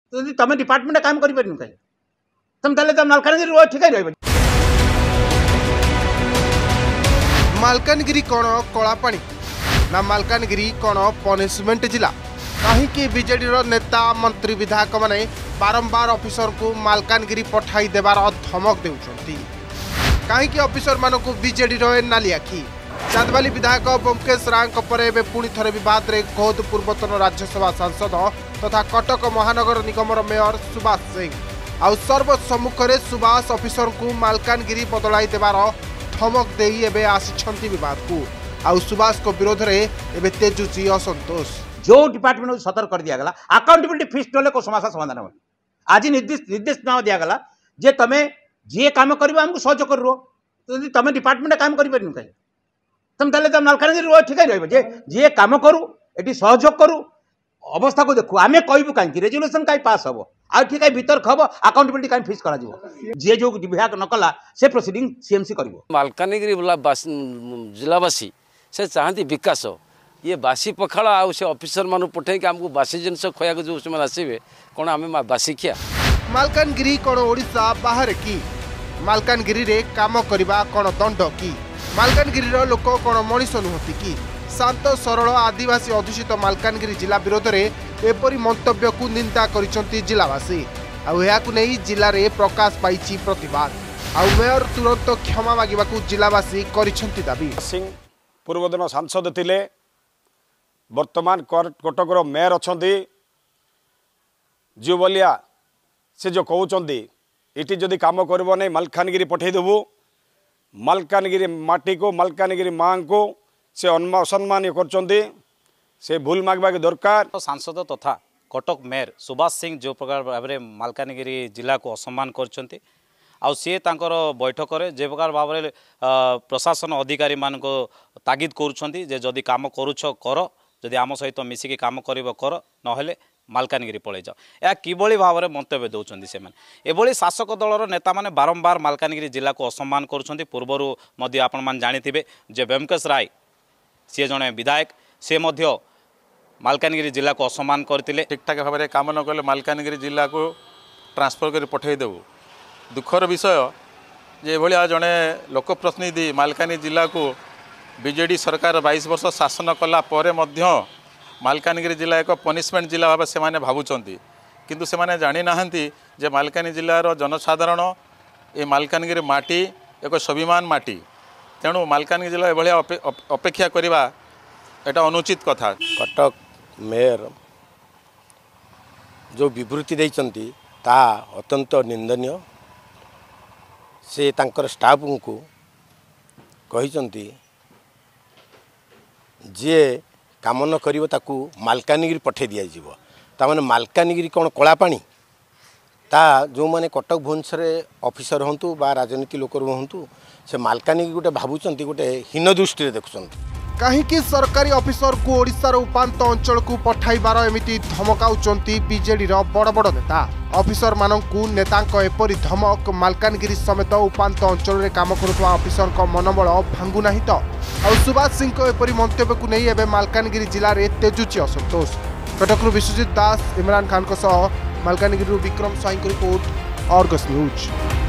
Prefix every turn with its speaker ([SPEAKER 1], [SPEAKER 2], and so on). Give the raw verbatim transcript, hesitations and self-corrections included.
[SPEAKER 1] तो तुम डिपार्टमेंट काम कर कहीं तुम तुम मालकानगिरी ठीक रह
[SPEAKER 2] मालकानगिरी कौन कलापाणी ना मालकानगिरी कौन पनिशमेंट जिला कहीं बीजेडी नेता मंत्री विधायक माने बारंबार ऑफिसर को मालकानगिरी पठाई देवार धमक देउछंती कहीं ऑफिसर मानक बीजेडी नाली आखि चांदबाली विधायक बंकेश रांक पर पुणी थरे विवाद रे खोद पूर्वतन राज्यसभा सांसद तथा कटक महानगर निगम मेयर सुभाष सिंह आउ सर्वसम्मुख में सुभाष ऑफिसर को मालकानगिरी बदलाई देवार धमक दे एबे आसिछंती विवाद को आउ सुभाष को विरोध रे एबे तेजुची असंतोष
[SPEAKER 1] जो डिपार्टमेंट को सतर्क कर दिया गला अकाउंटेबिलिटी फिक्स नले को समस्या समाधान हो आज निर्देश निर्देश ना दिया गला जे तमे जे काम करबा हमको सहयोग करो तो तमे डिपार्टमेंट काम कर कहीं तुम ताले तुम मालकानगिरी ठीक रह जे जे काम करू एटी सहयोग करू अवस्था को देखु आमे कहबू कहीं रेजुलेशन कहीं पास हम आ ठीक है भीतर खब अकाउंटेबिलिटी कहीं फिक्स करा जे जो विभाग न कला से प्रोसीडिंग सीएमसी करिवो
[SPEAKER 3] मालकानगिरी जिलावासी से चाहती विकास ये बासी पखाड़ आउ से ऑफिसर मान पठे आमको बासी जिनस खोया जो आसवे कौन आम बासी खिया
[SPEAKER 2] मालकानगिरी कौन ओडिशा बाहर कि मालकानगिरी रे काम करबा कौन दंड कि मालकानगिरी लोक कौन मनीष नुहति कि शांत सरल आदिवासी अधूषित मालकानगिरी जिला विरोध में एपरी मंतव्य को निंदा करिसंती जिलावासी आउ जिले में प्रकाश पाई प्रतिवाद आउ मेयर तुरंत क्षमा मागिबा जिलावासी करिसंती दाबी
[SPEAKER 4] सिंह पूर्वतन सांसद थिले वर्तमान कटकर मेयर अच्छा जो बलिया से जो कहते इटी जदि काम कर मालकानगिरी पठेदेबू मालकानगिरी माटी को मालकानगिरी माँ को से असम्मान कर भूल मागवा दरकार
[SPEAKER 5] सांसद तथा कटक मेयर सुभाष सिंह जो प्रकार भाव में मालकानगिरी जिला को असम्मान कर आउ सी तांकर बैठक में जे प्रकार भाव में प्रशासन अधिकारी मान को तागिद करुँच जदि काम करुछ कर जदि आम सहित मिसिकी काम कर कर नहेले मालकानगिरी पलि जाओ या किभली भाव में मंतव्य दौरान से एभली शासक दलर नेता माने बारंबार मालकानगिरी जिला को असम्मान करुँच पूर्वर आपण मैंने जानी जे बंकेश राय सी जड़े विधायक सी मालकानगिरी जिला को असम्मान करते
[SPEAKER 6] ठीक ठाक भाव में काम न कले मालकानगिरी जिला को ट्रांसफर कर पठेदेबू दुखर विषय जे भाया जड़े लोकप्रतिनिधि मालकानगिरी जिला को बीजेडी सरकार बाईस वर्ष शासन कला परे मध्य मालकानगिरी जिला एक पनिशमेंट जिला भाव से भावुंट किंतु से माने जानी नाहंती जे मालकानगिरी जिलार जनसाधारण ये मालकानगिरी माटी एक स्वाभिमान माटी तेणु मालकानगिरी जिला एभलिया अपेक्षा करवा एटा अनुचित कथा।
[SPEAKER 7] कटक मेयर जो विवृत्ति देइचंती ता अत्यंत निंदनीय से तांकर स्टाफ को कहिचंती जे काम न करिवो ताकू मालकानगिरी पठे दिया जीवो ता माने मालकानगिरी कौन कलापाणी ता जो माने कटक भुवनेश्वर ऑफिसर हंतु बा राजनीति लोक हंतु से मालकानगिरी गोटे भावुचंती गोटे हीन दृष्टि देखुचंती
[SPEAKER 2] कहीं सरकारी ऑफिसर को ओडिशार उपांत अंचल को पठाइबार एमिति धमकाउचंती बीजेडी रो बड़ बड़ नेता ऑफिसर मानकू नेतांक एपरी धमक मालकानगिरी समेत उपांत अंचल रे काम करुवा ऑफिसर को मनोबल भांगु नाही तो आ सुभाष सिंह को एपरी मंतव्य को नहीं एबे मालकानगिरी जिला रे तेजुची असंतोष। कटकरू विश्वजीत दास इमरान खान को सह मालकानगिरी विक्रम साई को रिपोर्ट आर्गस न्यूज।